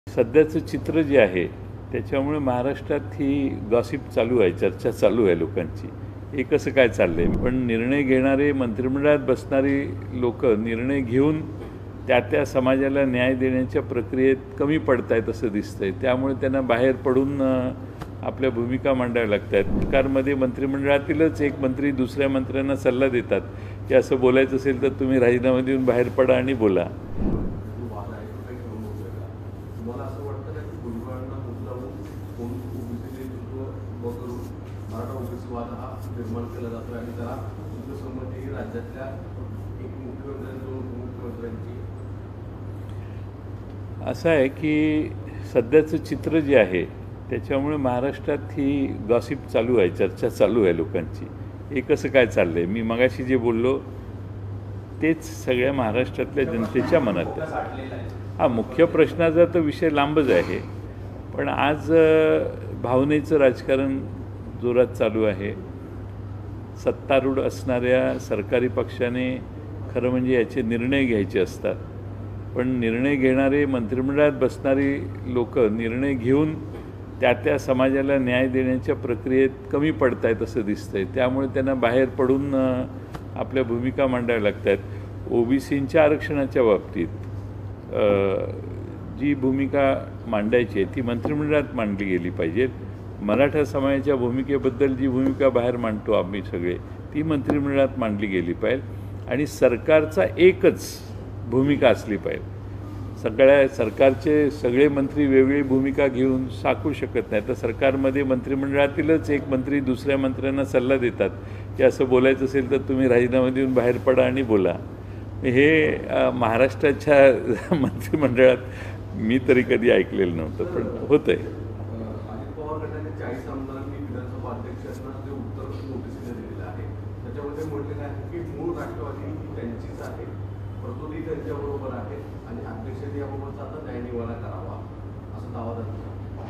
सध्याचं चित्र जे आहे त्याच्यामुळे महाराष्ट्रात ही गॉसिप चालू आहे, चर्चा चालू आहे लोकांची. हे कसं काय चाललंय? पण निर्णय घेणारे, मंत्रिमंडळात बसणारी लोक निर्णय घेऊन त्या समाजाला न्याय देण्याच्या प्रक्रियेत कमी पडतायत असं दिसतंय. त्यामुळे त्यांना बाहेर पडून आपल्या भूमिका मांडाव्या लागतात. सरकारमध्ये मंत्रिमंडळातीलच एक मंत्री दुसऱ्या मंत्र्यांना सल्ला देतात की असं बोलायचं असेल तर तुम्ही राजीनामा देऊन बाहेर पडा आणि बोला. मला असं वाटतं की भुजबळांना मुद्दामून मराठा ओबीसी वाद हा निर्माण केला जातो आणि त्याला तुमच्यासंबंधी राज्यातल्या एक मुख्यमंत्र्यांची दोन उपमुख्यमंत्र्यांची असं आहे की सध्याचं चित्र जे आहे त्याच्यामुळे महाराष्ट्रात ही गॉसिप चालू आहे, चर्चा चालू आहे लोकांची. हे कसं काय चाललंय? मी मगाशी जे बोललो तेच सगळ्या महाराष्ट्रातल्या जनतेच्या मनात आहे. हा मुख्य प्रश्नाचा तर विषय लांबच आहे, पण आज भावनेचं राजकारण जोरात चालू आहे. सत्तारूढ असणाऱ्या सरकारी पक्षाने खरं म्हणजे याचे निर्णय घ्यायचे असतात, पण निर्णय घेणारे, मंत्रिमंडळात बसणारी लोक निर्णय घेऊन त्या समाजाला न्याय देण्याच्या प्रक्रियेत कमी पडतायत असं दिसतंय. त्यामुळे त्यांना बाहेर पडून आपल्या भूमिका मांडाव्या लागतात. ओबीसींच्या आरक्षणाच्या बाबतीत जी भूमिका मांडायची आहे ती मंत्रिमंडळात मांडली गेली पाहिजे. मराठा समाजाच्या भूमिकेबद्दल जी भूमिका बाहेर मांडतो आम्ही सगळे, ती मंत्रिमंडळात मांडली गेली पाहिजे आणि सरकारचा एकच भूमिका असली पाहिजे. सरकारचे सगळे मंत्री वेगळी भूमिका घेऊन साकू शकत नाही. तर सरकारमध्ये मंत्रिमंडळातीलच एक मंत्री दुसऱ्या मंत्र्यांना सल्ला देतात की असं बोलायचं असेल तर तुम्ही राजीनामा देऊन बाहेर पडा आणि बोला. हे महाराष्ट्राच्या मंत्रिमंडळात मी तरी कधी ऐकलेलं नव्हतं, पण होतंय. अजित पवार गटाने 40 आमदारांनी विधानसभा अध्यक्षांना जे उत्तर नोटीसने दिलेलं आहे त्याच्यामध्ये म्हटलेलं आहे की मूळ राष्ट्रवादी ही त्यांचीच आहे, प्रतोदी त्यांच्याबरोबर आहे आणि अध्यक्षांनी याबाबतचा आता न्यायनिवाडा करावा असा दावा त्यांचा.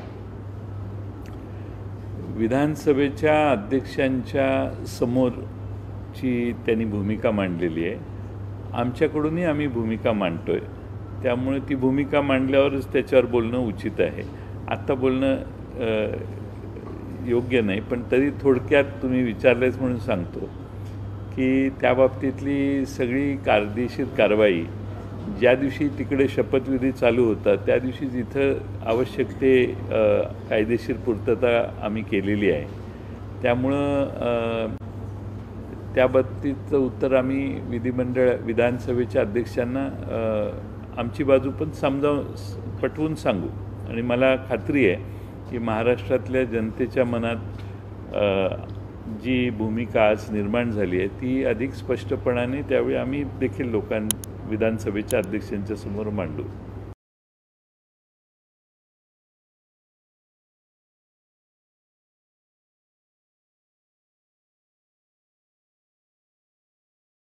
विधानसभेच्या अध्यक्षांच्या समोरची त्यांनी भूमिका मांडलेली आहे. आमच्याकडूनही आम्ही भूमिका मांडतोय, त्यामुळे ती भूमिका मांडल्यावरच त्याच्यावर बोलणं उचित आहे. आत्ता बोलणं योग्य नाही, पण तरी थोडक्यात तुम्ही विचारलेच म्हणून सांगतो की त्या बाबतीतली सगळी कायदेशीर कारवाई ज्या दिवशी तिकडे शपथविधी चालू होता त्या दिवशी जिथं आवश्यक ते कायदेशीर पूर्तता आम्ही केलेली आहे. त्यामुळं त्या बाबतीचं उत्तर आम्ही विधानसभेच्या अध्यक्षांना आमची बाजू पण पटवून सांगू. आणि मला खात्री आहे की महाराष्ट्रातल्या जनतेच्या मनात जी भूमिका आज निर्माण झाली आहे ती अधिक स्पष्टपणाने त्यावेळी आम्ही देखील विधानसभेच्या अध्यक्षांच्या समोर मांडू.